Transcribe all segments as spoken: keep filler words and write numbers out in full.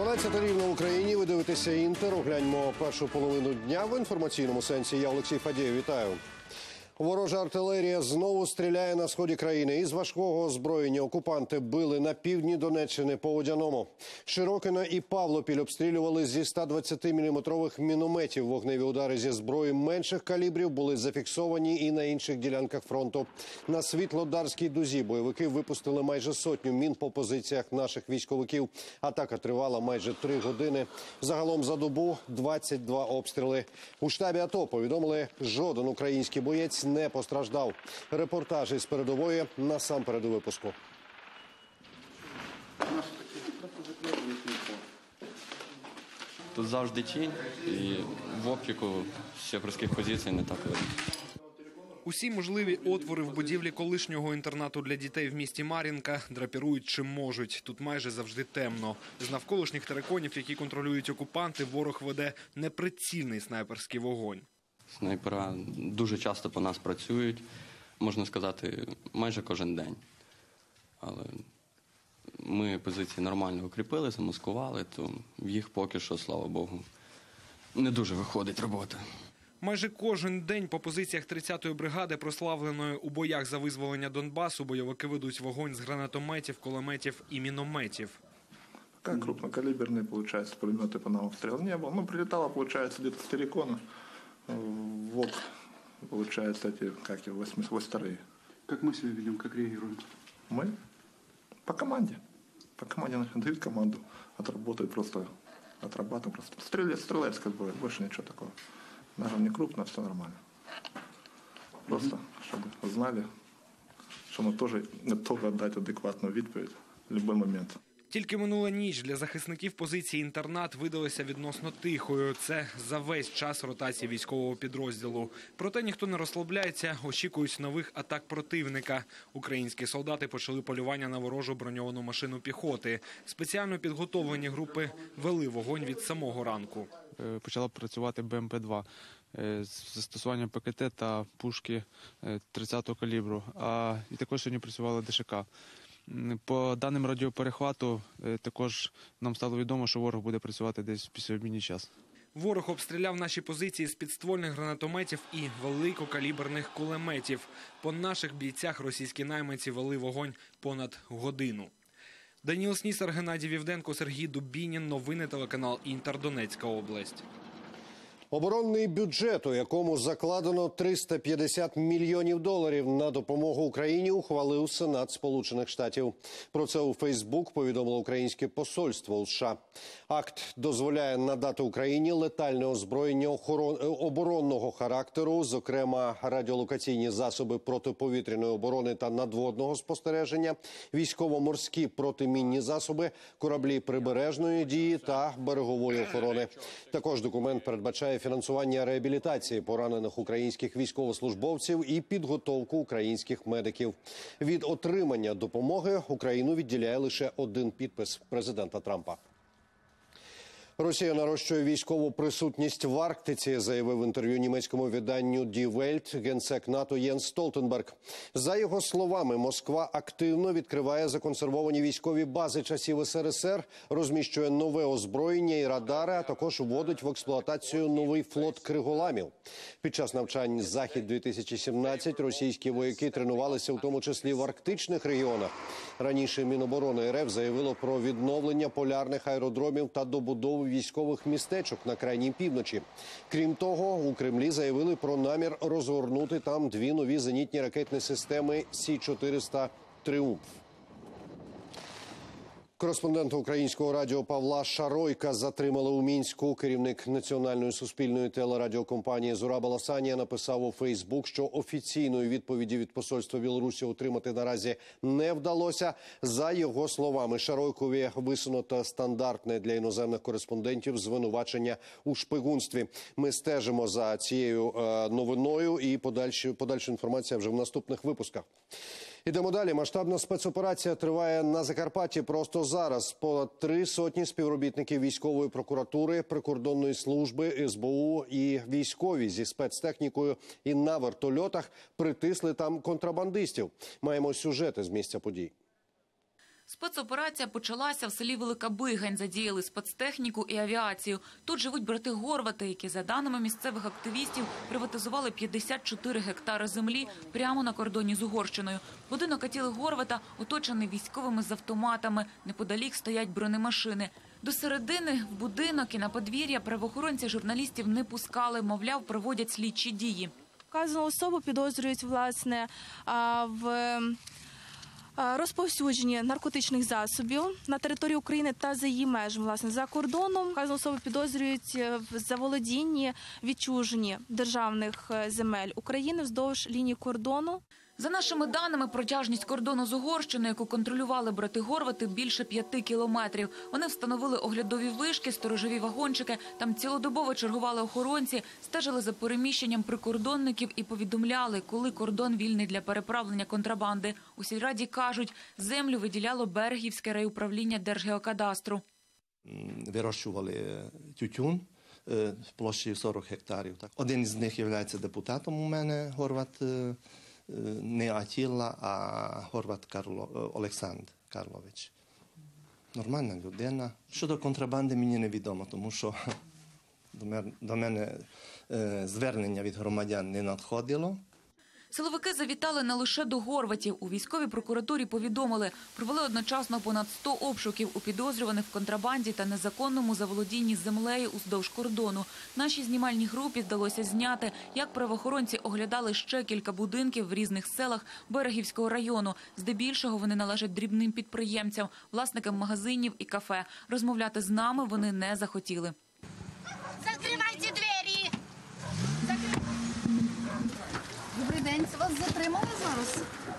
дванадцята рівно в Україні. Ви дивитеся «Інтер». Огляньмо першу половину дня в інформаційному сенсі. Я Олексій Фадєєв. Вітаю. Ворожа артилерія знову стріляє на сході країни. Із важкого озброєння окупанти били на півдні Донеччини по Водяному. Широкино і Павлопіль обстрілювали зі ста двадцятиміліметрових мінометів. Вогневі удари зі зброї менших калібрів були зафіксовані і на інших ділянках фронту. На Світлодарській дузі бойовики випустили майже сотню мін по позиціях наших військовиків. Атака тривала майже три години. Загалом за добу двадцять два обстріли. У штабі АТО повідомили, жоден український боєць не постраждав. Репортаж із передової насамперед у випуску. Тут завжди тінь, і в оптику з сепарських позицій не так видно. Усі можливі отвори в будівлі колишнього інтернату для дітей в місті Мар'їнка драпірують чим можуть. Тут майже завжди темно. З навколишніх териконів, які контролюють окупанти, ворог веде неприцільний снайперський вогонь. Снайпера дуже часто по нас працюють, можна сказати, майже кожен день. Але ми позиції нормально укріпили, замаскували, то в їх поки що, слава Богу, не дуже виходить робота. Майже кожен день по позиціях тридцятої бригади, прославленої у боях за визволення Донбасу, бойовики ведуть вогонь з гранатометів, кулеметів і мінометів. Пока крупнокалиберные, получается, пулеметы по нам обстрел не было. Ну, прилетало, получается, где-то с Терекона. Вот, получается, эти, как и восемьдесят вторые. Как мы себя ведем, как реагируем? Мы? По команде. По команде дают команду, отработают просто, отрабатываем просто. Стрелец, стрелец, как бы, больше ничего такого. Даже не крупно, все нормально. Просто, чтобы знали, что мы тоже готовы отдать адекватную відповідь в любой момент. Тільки минула ніч для захисників позиції «Інтернат» видалася відносно тихою. Це за весь час ротації військового підрозділу. Проте ніхто не розслабляється, очікують нових атак противника. Українські солдати почали полювання на ворожу броньовану машину піхоти. Спеціально підготовлені групи вели вогонь від самого ранку. Почала працювати Б М П два з застосуванням П К Т та пушки тридцятого калібру. А і також сьогодні працювали Д Ш К. По даним радіоперехвату, також нам стало відомо, що ворог буде працювати десь після обідній час. Ворог обстріляв наші позиції з підствольних гранатометів і великокаліберних кулеметів. По наших бійцях російські найманці вели вогонь понад годину. Даніл Снісар, Геннадій Вівденко, Сергій Дубінін. Новини телеканал «Інтер», Донецька область. Оборонний бюджет, у якому закладено триста п'ятдесят мільйонів доларів на допомогу Україні, ухвалив Сенат Сполучених Штатів. Про це у Фейсбук повідомило українське посольство у США. Акт дозволяє надати Україні летальне озброєння оборонного характеру, зокрема радіолокаційні засоби протиповітряної оборони та надводного спостереження, військово-морські протимінні засоби, кораблі прибережної дії та берегової охорони. Також документ передбачає фінансування реабілітації поранених українських військовослужбовців і підготовку українських медиків. Від отримання допомоги Україну відділяє лише один підпис президента Трампа. Росія нарощує військову присутність в Арктиці, заявив в інтерв'ю німецькому виданню Die Welt генсек НАТО Єнс Столтенберг. За його словами, Москва активно відкриває законсервовані військові бази часів С Р С Р, розміщує нове озброєння і радари, а також вводить в експлуатацію новий флот криголамів. Під час навчань «Захід-дві тисячі сімнадцять» російські вояки тренувалися в тому числі в арктичних регіонах. Раніше Міноборони Р Ф заявило про відновлення полярних аеродромів та добудову військових містечок на крайній півночі. Крім того, у Кремлі заявили про намір розгорнути там дві нові зенітні ракетні системи Сі чотириста «Тріумф». Кореспондента українського радіо Павла Шаройка затримали у Мінську. Керівник національної суспільної телерадіокомпанії Зураб Аласанія написав у Фейсбук, що офіційної відповіді від посольства Білорусі отримати наразі не вдалося. За його словами, Шаройкові висунуто стандартне для іноземних кореспондентів звинувачення у шпигунстві. Ми стежимо за цією новиною і подальшу, подальшу інформацію вже в наступних випусках. Ідемо далі. Масштабна спецоперація триває на Закарпатті просто зараз. Понад три сотні співробітників військової прокуратури, прикордонної служби, С Б У і військові зі спецтехнікою і на вертольотах притисли там контрабандистів. Маємо сюжети з місця подій. Спецоперація почалася в селі Велика Бигань. Задіяли спецтехніку і авіацію. Тут живуть брати Горвати, які, за даними місцевих активістів, приватизували п'ятдесят чотири гектари землі прямо на кордоні з Угорщиною. Будинок Атіли Горвата оточений військовими з автоматами. Неподалік стоять бронемашини. До середини в будинок і на подвір'я правоохоронці журналістів не пускали. Мовляв, проводять слідчі дії. Вказану особу підозрюють, власне, в розповсюдженні наркотичних засобів на території України та за її межами, власне, за кордоном. Вказану особу підозрюють в заволодінні, відчуженні державних земель України вздовж лінії кордону. За нашими даними, протяжність кордону з Угорщиною, яку контролювали брати Горвати, більше п'яти кілометрів. Вони встановили оглядові вишки, сторожові вагончики. Там цілодобово чергували охоронці, стежили за переміщенням прикордонників і повідомляли, коли кордон вільний для переправлення контрабанди. У сільраді кажуть, землю виділяло Берегівське райуправління Держгеокадастру. Вирощували тютюн площею сорок гектарів. Один з них є депутатом у мене, Горват, не Атіла, а Горват Карло, Олександр Карлович. Нормальна людина. Щодо контрабанди мені невідомо, тому що до мене звернення від громадян не надходило. Силовики завітали не лише до Горватів. У військовій прокуратурі повідомили, провели одночасно понад сто обшуків у підозрюваних в контрабанді та незаконному заволодінні землею уздовж кордону. Нашій знімальній групі вдалося зняти, як правоохоронці оглядали ще кілька будинків в різних селах Берегівського району. Здебільшого вони належать дрібним підприємцям, власникам магазинів і кафе. Розмовляти з нами вони не захотіли. Закривайте двері! Добрий день, це вас затримали зараз?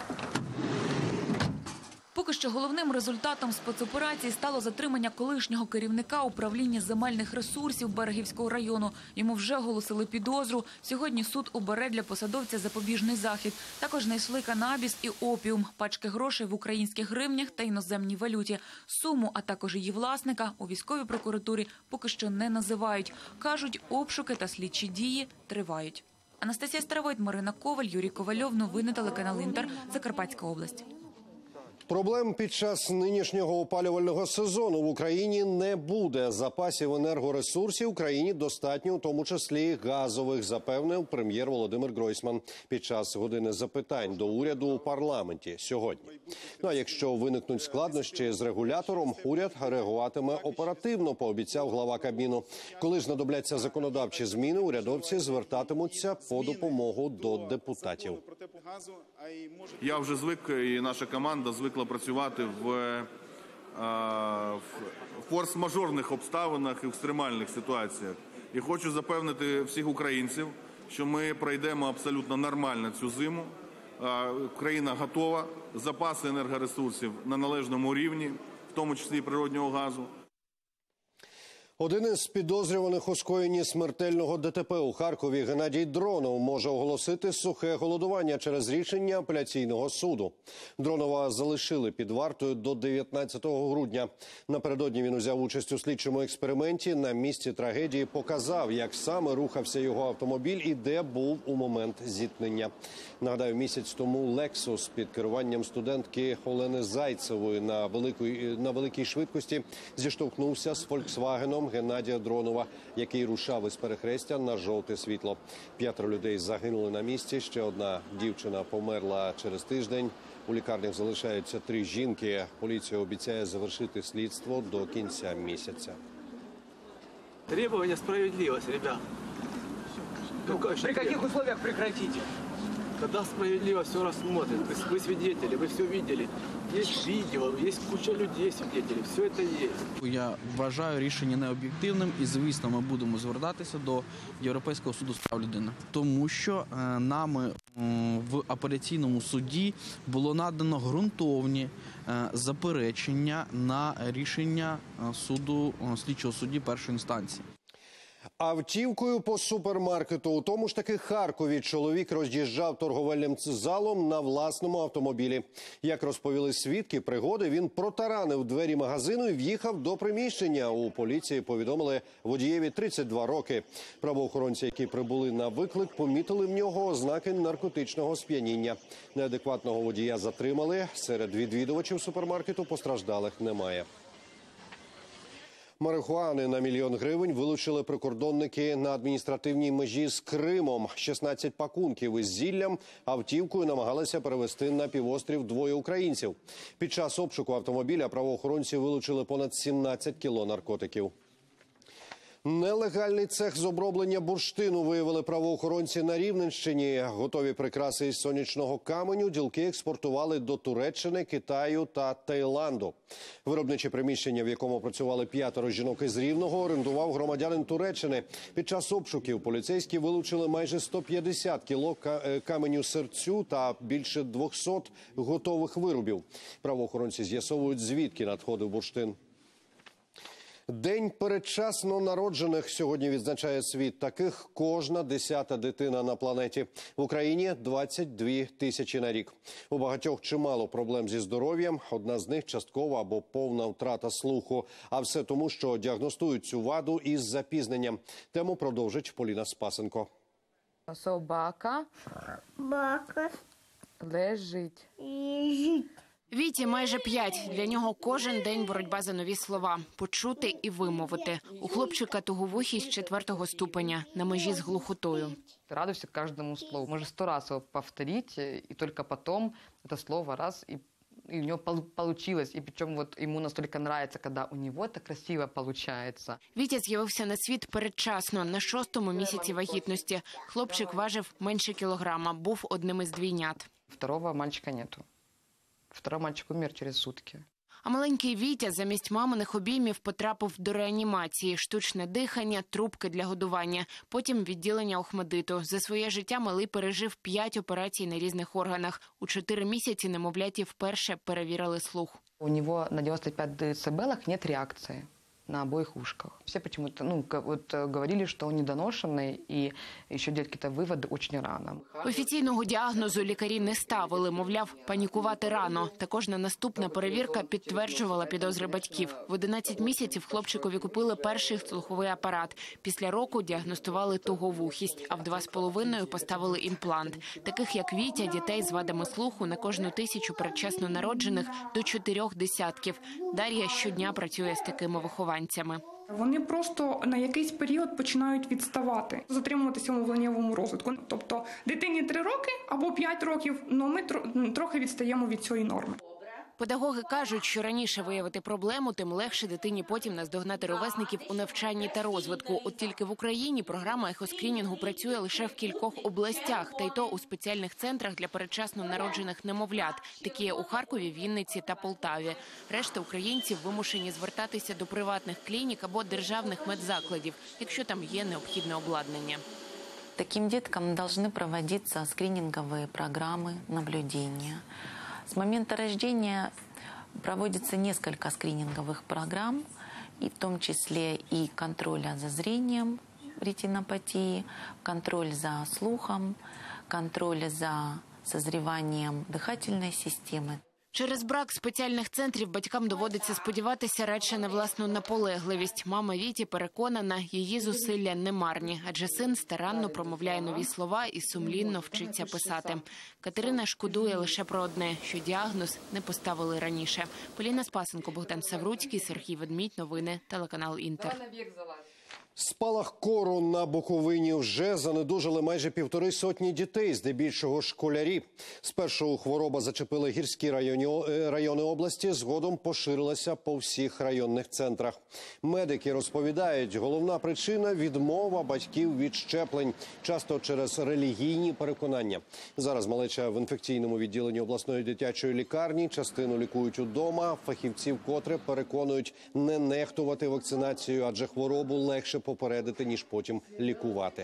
Поки що головним результатом спецоперації стало затримання колишнього керівника управління земельних ресурсів Берегівського району. Йому вже оголосили підозру. Сьогодні суд обере для посадовця запобіжний захід. Також знайшли канабіс і опіум, пачки грошей в українських гривнях та іноземній валюті. Суму, а також її власника у військовій прокуратурі поки що не називають. Кажуть, обшуки та слідчі дії тривають. Анастасія Старовойт, Марина Коваль, Юрій Ковальов. Новини телеканал «Інтер», Закарпатська область. Проблем під час нинішнього опалювального сезону в Україні не буде. Запасів енергоресурсів в країні достатньо, у тому числі газових, запевнив прем'єр Володимир Гройсман під час години запитань до уряду у парламенті сьогодні. Ну а якщо виникнуть складнощі з регулятором, уряд реагуватиме оперативно, пообіцяв глава Кабміну. Коли знадобляться законодавчі зміни, урядовці звертатимуться по допомогу до депутатів. Я вже звик, і наша команда звикла працювати в, в форс-мажорних обставинах і в екстремальних ситуаціях. І хочу запевнити всіх українців, що ми пройдемо абсолютно нормально цю зиму. Країна готова, запаси енергоресурсів на належному рівні, в тому числі і природнього газу. Один із підозрюваних у скоєнні смертельного ДТП у Харкові Геннадій Дронов може оголосити сухе голодування через рішення апеляційного суду. Дронова залишили під вартою до дев'ятнадцятого грудня. Напередодні він узяв участь у слідчому експерименті. На місці трагедії показав, як саме рухався його автомобіль і де був у момент зіткнення. Нагадаю, місяць тому «Лексус» під керуванням студентки Олени Зайцевої на великій, на великій швидкості зіштовхнувся з «Фольксвагеном» Геннадія Дронова, який рушав із перехрестя на жовте світло. П'ятеро людей загинули на місці, ще одна дівчина померла через тиждень. У лікарнях залишаються три жінки. Поліція обіцяє завершити слідство до кінця місяця. Требования справедливости, ребят. При каких условиях прекратите? Когда справедливо все рассмотрят. Вы свидетели, вы все видели. Есть видео, есть куча людей свидетелей, все это есть. Я вважаю рішення необ'єктивним і, звісно, ми будемо звертатися до Європейського суду з прав людини. Тому що е, нами е, в апеляційному суді було надано ґрунтовні е, заперечення на рішення суду, е, слідчого судді першої інстанції. Автівкою по супермаркету у тому ж таки Харкові чоловік роз'їжджав торговельним залом на власному автомобілі. Як розповіли свідки пригоди, він протаранив двері магазину і в'їхав до приміщення. У поліції повідомили водієві тридцять два роки. Правоохоронці, які прибули на виклик, помітили в нього ознаки наркотичного сп'яніння. Неадекватного водія затримали. Серед відвідувачів супермаркету постраждалих немає. Марихуани на мільйон гривень вилучили прикордонники на адміністративній межі з Кримом. шістнадцять пакунків із зіллям автівкою намагалися перевезти на півострів двоє українців. Під час обшуку автомобіля правоохоронці вилучили понад сімнадцять кіло наркотиків. Нелегальний цех з оброблення бурштину виявили правоохоронці на Рівненщині. Готові прикраси із сонячного каменю ділки експортували до Туреччини, Китаю та Таїланду. Виробниче приміщення, в якому працювали п'ятеро жінок із Рівного, орендував громадянин Туреччини. Під час обшуків поліцейські вилучили майже сто п'ятдесят кіло каменю серцю та більше двохсот готових виробів. Правоохоронці з'ясовують, звідки надходив бурштин. День передчасно народжених сьогодні відзначає світ. Таких кожна десята дитина на планеті. В Україні двадцять дві тисячі на рік. У багатьох чимало проблем зі здоров'ям. Одна з них – часткова або повна втрата слуху. А все тому, що діагностують цю ваду із запізненням. Тему продовжить Поліна Спасенко. Собака Бака лежить. лежить. Віті майже п'ять. Для нього кожен день боротьба за нові слова. Почути і вимовити. У хлопчика туговухість четвертого ступеня, на межі з глухотою. Ты радуешься каждому слову. Можешь сто раз его повторить, и только потом это слово раз, и, и у него пол- получилось. И причем вот ему настолько нравится, когда у него это красиво получается. Вітя з'явився на світ передчасно, на шостому місяці вагітності. Хлопчик важив менше кілограма, був одним із двійнят. Второго мальчика нету. Второй мальчик умер через сутки. А маленький Вітя замість маминих обіймів потрапив до реанімації. Штучне дихання, трубки для годування. Потім відділення Охмадиту. За своє життя малий пережив п'ять операцій на різних органах. У чотири місяці немовляті вперше перевірили слух. У него на девяносто пять децибелах нет реакции на обоих ушках. Все почему-то ну, вот, говорили, что он недоношенный, и еще делать какие-то выводы очень рано. Офіційного діагнозу лікарі не ставили, мовляв, панікувати рано. Також на наступна перевірка підтверджувала підозри батьків. В одинадцять місяців хлопчикові купили перший слуховий апарат. Після року діагностували туговухість, а в два з половиною поставили імплант. Таких, як Вітя, дітей з вадами слуху на кожну тисячу передчасно народжених до чотирьох десятків. Дар'я щодня працює з такими вихованцями. Вони просто на якийсь період починають відставати, затримуватися у мовленнєвому розвитку. Тобто дитині три роки або п'ять років, але ми трохи відстаємо від цієї норми. Педагоги кажуть, що раніше виявити проблему, тим легше дитині потім наздогнати ровесників у навчанні та розвитку. От тільки в Україні програма ехоскрінінгу працює лише в кількох областях, та й то у спеціальних центрах для передчасно народжених немовлят, такі є у Харкові, Вінниці та Полтаві. Решта українців вимушені звертатися до приватних клінік або державних медзакладів, якщо там є необхідне обладнання. Таким деткам должны проводиться скрининговые программы наблюдения. С момента рождения проводится несколько скрининговых программ, и в том числе и контроля за зрением ретинопатии, контроль за слухом, контроль за созреванием дыхательной системы. Через брак спеціальних центрів батькам доводиться сподіватися радше на власну наполегливість. Мама Віті переконана, її зусилля не марні, адже син старанно промовляє нові слова і сумлінно вчиться писати. Катерина шкодує лише про одне, що діагноз не поставили раніше. Поліна Спасенко, Богдан Савруцький, Сергій Ведмідь. Новини, телеканал «Інтер». Спалах кору на Буковині вже занедужили майже півтори сотні дітей, здебільшого школярі. Спершу хвороба зачепила гірські районі, райони області, згодом поширилася по всіх районних центрах. Медики розповідають, головна причина – відмова батьків від щеплень, часто через релігійні переконання. Зараз малеча в інфекційному відділенні обласної дитячої лікарні, частину лікують удома. Фахівці вкотре переконують не нехтувати вакцинацією, адже хворобу легше попередити, ніж потім лікувати.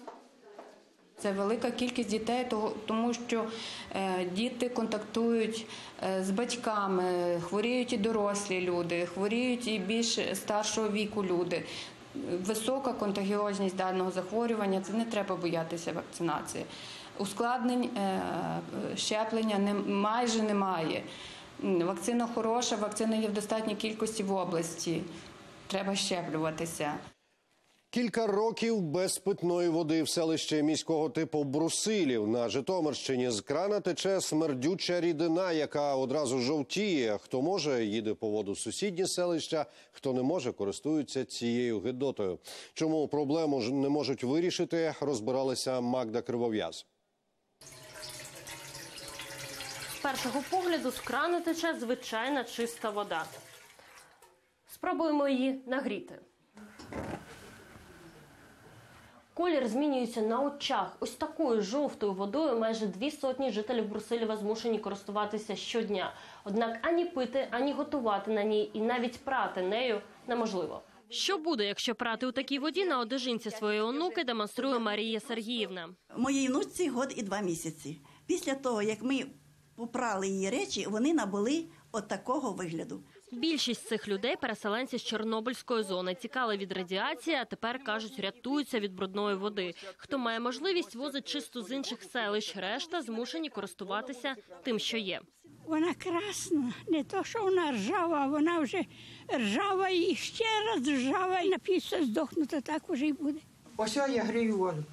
Це велика кількість дітей, тому що діти контактують з батьками, хворіють і дорослі люди, хворіють і більш старшого віку люди. висока контагіозність даного захворювання, це не треба боятися вакцинації. Ускладнень щеплення не, майже немає. Вакцина хороша, вакцина є в достатній кількості в області. Треба щеплюватися. Кілька років без питної води в селищі міського типу Брусилів. На Житомирщині з крана тече смердюча рідина, яка одразу жовтіє. Хто може, їде по воду в сусідні селища, хто не може, користується цією гидотою. Чому проблему не можуть вирішити, розбиралася Магда Кривов'яз. З першого погляду з крана тече звичайна чиста вода. Спробуємо її нагріти. Колір змінюється на очах. Ось такою жовтою водою майже дві сотні жителів Брусилєва змушені користуватися щодня. Однак ані пити, ані готувати на ній і навіть прати нею неможливо. Що буде, якщо прати у такій воді, на одежинці своєї онуки демонструє Марія Сергіївна. Моїй внучці год і два місяці. Після того, як ми попрали її речі, вони набули от такого вигляду. Більшість цих людей – переселенці з Чорнобильської зони. Тікали від радіації, а тепер, кажуть, рятуються від брудної води. Хто має можливість, возить чисту з інших селищ. Решта змушені користуватися тим, що є. Вона красна. Не то, що вона ржава, вона вже ржава і ще раз ржава. І нап'ється здохнути, так вже й буде. Ось я грію воду.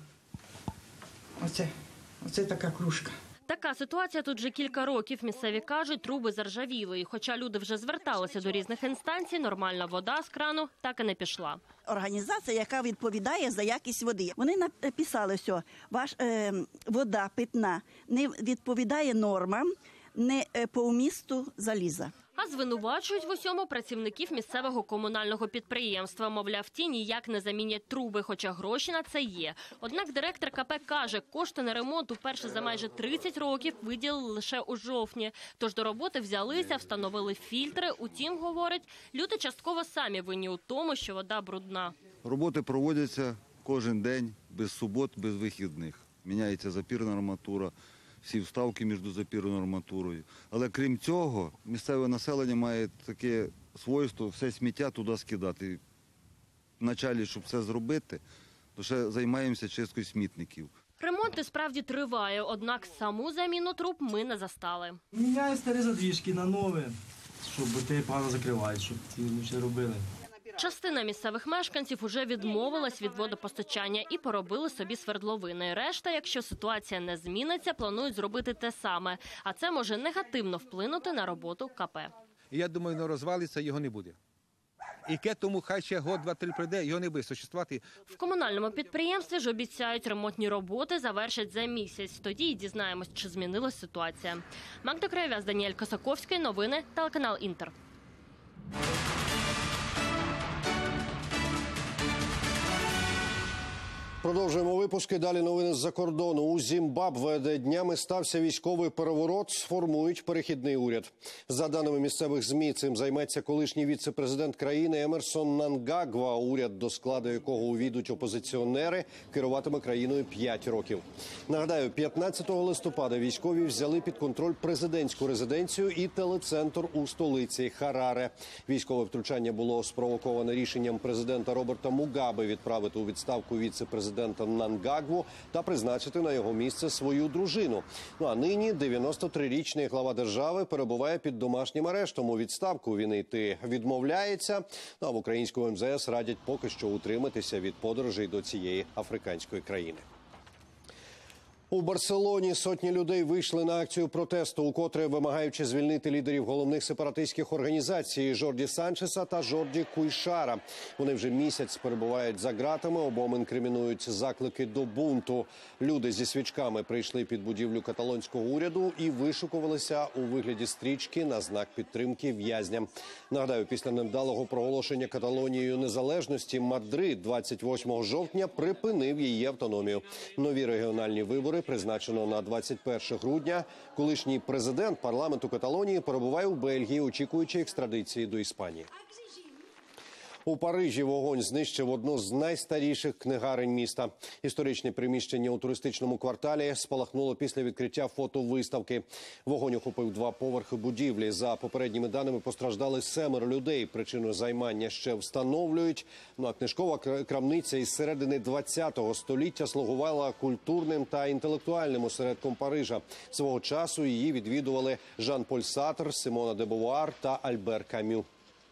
Оце, оце така кружка. Така ситуація тут вже кілька років. Місцеві кажуть, труби заржавіли. І хоча люди вже зверталися до різних інстанцій, нормальна вода з крану так і не пішла. Організація, яка відповідає за якість води. Вони написали, що ваша е, вода питна не відповідає нормам, не е, по вмісту заліза. А звинувачують в усьому працівників місцевого комунального підприємства. Мовляв, ті ніяк не замінять труби, хоча гроші на це є. Однак директор ка пе каже, кошти на ремонт уперше за майже тридцять років виділили лише у жовтні. Тож до роботи взялися, встановили фільтри. Утім, говорить, люди частково самі винні у тому, що вода брудна. Роботи проводяться кожен день, без субот, без вихідних. Міняється запірна арматура. Всі вставки між запірною арматурою. Але крім цього, місцеве населення має таке свойство все сміття туди скидати. Вначалі, щоб це зробити, то ще займаємося чисткою смітників. Ремонт і справді триває, однак саму заміну труб ми не застали. Міняю старі задвіжки на нові, щоб те погано закривають, щоб ці не робили. Частина місцевих мешканців уже відмовилась від водопостачання і поробили собі свердловини. Решта, якщо ситуація не зміниться, планують зробити те саме. А це може негативно вплинути на роботу ка пе. Я думаю, не розвалиться, його не буде. І к тому хай ще год, два, три прийде, його не буде существувати. В комунальному підприємстві ж обіцяють, ремонтні роботи завершать за місяць. Тоді і дізнаємось, чи змінилась ситуація. Магда Кривов'яз, Даніель Косаковський, новини, телеканал «Інтер». Продовжуємо випуски. Далі новини з-за кордону. У Зімбабве, де днями стався військовий переворот, сформують перехідний уряд. За даними місцевих ЗМІ, цим займеться колишній віце-президент країни Емерсон Мнангагва. Уряд, до складу якого увійдуть опозиціонери, керуватиме країною п'ять років. Нагадаю, п'ятнадцятого листопада військові взяли під контроль президентську резиденцію і телецентр у столиці Хараре. Військове втручання було спровоковане рішенням президента Роберта Мугабе відправити у відставку віце-президента президента Мнангагву та призначити на його місце свою дружину. Ну а нині дев'яностотрирічний глава держави перебуває під домашнім арештом. У відставку він йти відмовляється. Ну, а в українському ем зе ес радять поки що утриматися від подорожей до цієї африканської країни. У Барселоні сотні людей вийшли на акцію протесту, укотре вимагаючи звільнити лідерів головних сепаратистських організацій Жорді Санчеса та Жорді Куйшара. Вони вже місяць перебувають за ґратами, обом інкримінують заклики до бунту. Люди зі свічками прийшли під будівлю каталонського уряду і вишукувалися у вигляді стрічки на знак підтримки в'язням. Нагадаю, після невдалого проголошення Каталонією незалежності Мадрид двадцять восьмого жовтня припинив її автономію. Нові регіональні вибори призначено на двадцять перше грудня. Колишній президент парламенту Каталонії перебуває у Бельгії, очікуючи екстрадиції до Іспанії. У Парижі вогонь знищив одну з найстаріших книгарень міста. Історичне приміщення у туристичному кварталі спалахнуло після відкриття фотовиставки. Вогонь охопив два поверхи будівлі. За попередніми даними постраждали семеро людей. Причину займання ще встановлюють. Ну, а книжкова крамниця із середини двадцятого століття слугувала культурним та інтелектуальним осередком Парижа. Свого часу її відвідували Жан-Поль Сартр, Симона де Бувуар та Альбер Камю.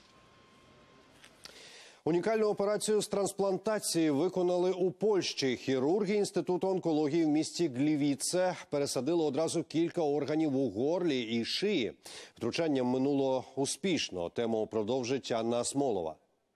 Унікальну операцію з трансплантації виконали у Польщі. Хірурги Інституту онкології в місті Глівіце пересадили одразу кілька органів у горлі і шиї. Втручання минуло успішно. Тему продовжить Анна Смолова.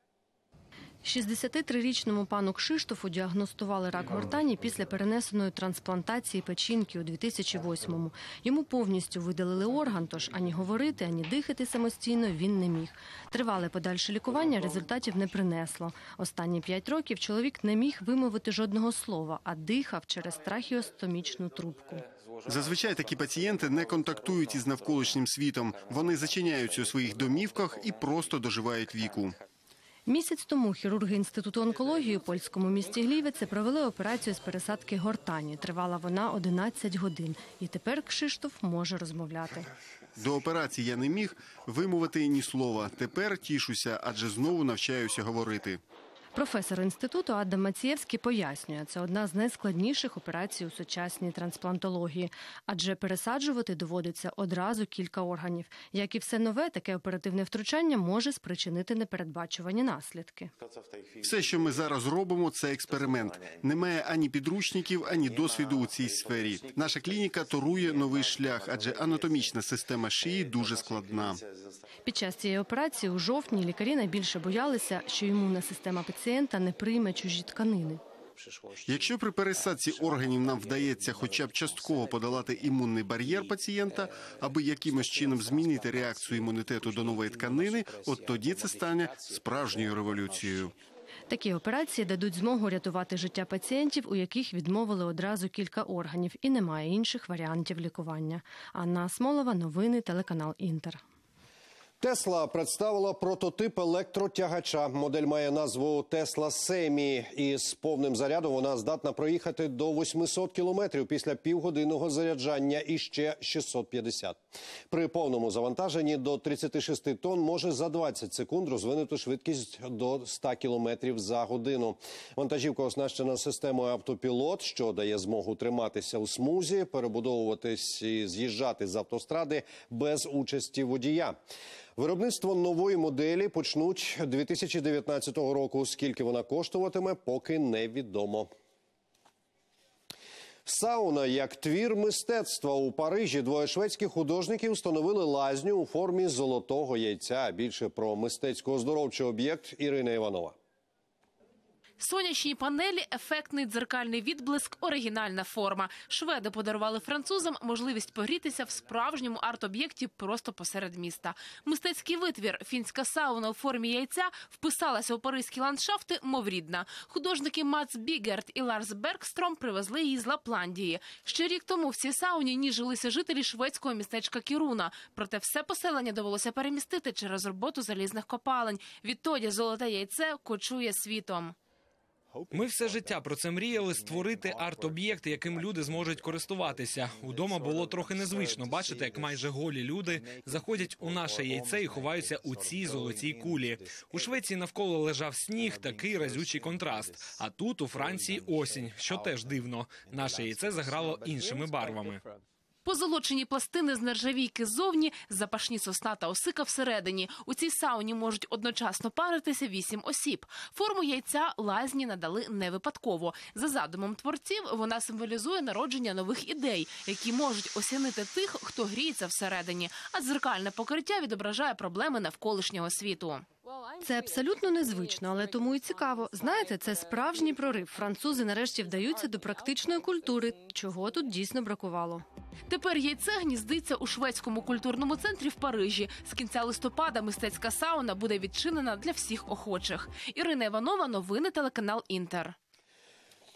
шістдесятитрирічному пану Кшиштофу діагностували рак гортані після перенесеної трансплантації печінки у дві тисячі восьмому. Йому повністю видалили орган, тож ані говорити, ані дихати самостійно він не міг. Тривале подальше лікування результатів не принесло. Останні п'ять років чоловік не міг вимовити жодного слова, а дихав через трахеостомічну трубку. Зазвичай такі пацієнти не контактують із навколишнім світом. Вони зачиняються у своїх домівках і просто доживають віку. Місяць тому хірурги Інституту онкології у польському місті Глівіце провели операцію з пересадки гортані. Тривала вона одинадцять годин. І тепер Кшиштоф може розмовляти. До операції я не міг вимовити ні слова. Тепер тішуся, адже знову навчаюся говорити. Професор інституту Адам Мацієвський пояснює, це одна з найскладніших операцій у сучасній трансплантології, адже пересаджувати доводиться одразу кілька органів. Як і все нове, таке оперативне втручання може спричинити непередбачувані наслідки. Все, що ми зараз робимо, це експеримент. Немає ані підручників, ані досвіду у цій сфері. Наша клініка торує новий шлях, адже анатомічна система шиї дуже складна. Під час цієї операції у жовтні лікарі найбільше боялися, що імунна система пацієнта не прийме чужі тканини. Якщо при пересадці органів нам вдається хоча б частково подолати імунний бар'єр пацієнта, аби якимось чином змінити реакцію імунітету до нової тканини, от тоді це стане справжньою революцією. Такі операції дадуть змогу рятувати життя пацієнтів, у яких відмовили одразу кілька органів, і немає інших варіантів лікування. Анна Смолова, новини, телеканал «Інтер». Тесла представила прототип електротягача. Модель має назву Tesla Semi. І з повним зарядом вона здатна проїхати до восьмисот кілометрів після півгодинного заряджання і ще шістсот п'ятдесят. При повному завантаженні до тридцяти шести тонн може за двадцять секунд розвинути швидкість до ста кілометрів за годину. Вантажівка оснащена системою автопілот, що дає змогу триматися у смузі, перебудовуватись і з'їжджати з автостради без участі водія. Виробництво нової моделі почнуть дві тисячі дев'ятнадцятого року. Скільки вона коштуватиме, поки невідомо. Сауна як твір мистецтва. У Парижі двоє шведських художників встановили лазню у формі золотого яйця. Більше про мистецько-оздоровчий об'єкт Ірина Іванова. Сонячні панелі, ефектний дзеркальний відблиск, оригінальна форма. Шведи подарували французам можливість погрітися в справжньому арт-об'єкті просто посеред міста. Мистецький витвір «Фінська сауна» у формі яйця вписалася у паризькі ландшафти, мов рідна. Художники Мац Бігерт і Ларс Бергстром привезли її з Лапландії. Ще рік тому в цій сауні ніжилися жителі шведського містечка Кіруна. Проте все поселення довелося перемістити через роботу залізних копалень. Відтоді золоте яйце кочує світом. Ми все життя про це мріяли – створити арт-об'єкт, яким люди зможуть користуватися. Удома було трохи незвично бачити, як майже голі люди заходять у наше яйце і ховаються у цій золотій кулі. У Швеції навколо лежав сніг, такий разючий контраст. А тут, у Франції, осінь, що теж дивно. Наше яйце заграло іншими барвами. Позолочені пластини з нержавійки ззовні, запашні сосна та осика всередині. У цій сауні можуть одночасно паритися вісім осіб. Форму яйця лазні надали не випадково. За задумом творців, вона символізує народження нових ідей, які можуть осінити тих, хто гріється всередині. А дзеркальне покриття відображає проблеми навколишнього світу. Це абсолютно незвично, але тому і цікаво. Знаєте, це справжній прорив. Французи нарешті вдаються до практичної культури, чого тут дійсно бракувало. Тепер яйце гніздиться у шведському культурному центрі в Парижі. З кінця листопада мистецька сауна буде відчинена для всіх охочих. Ірина Іванова, новини, телеканал «Інтер».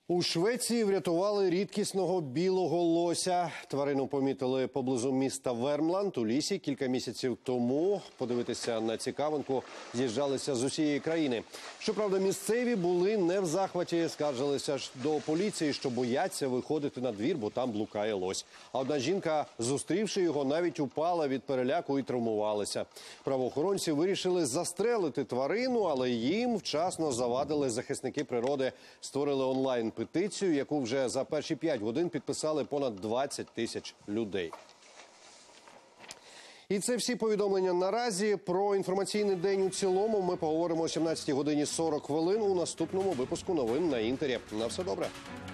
У Швеції врятували рідкісного білого лося. Тварину помітили поблизу міста Вермланд у лісі кілька місяців тому. Подивитися на цікавинку з'їжджалися з усієї країни. Щоправда, місцеві були не в захваті, скаржилися ж до поліції, що бояться виходити на двір, бо там блукає лось. А одна жінка, зустрівши його, навіть упала від переляку і травмувалася. Правоохоронці вирішили застрелити тварину, але їм вчасно завадили захисники природи, створили онлайн петицію, яку вже за перші п'ять годин підписали понад двадцять тисяч людей. І це всі повідомлення наразі. Про інформаційний день у цілому ми поговоримо о сімнадцятій годині сорок хвилин у наступному випуску новин на Інтері. На все добре.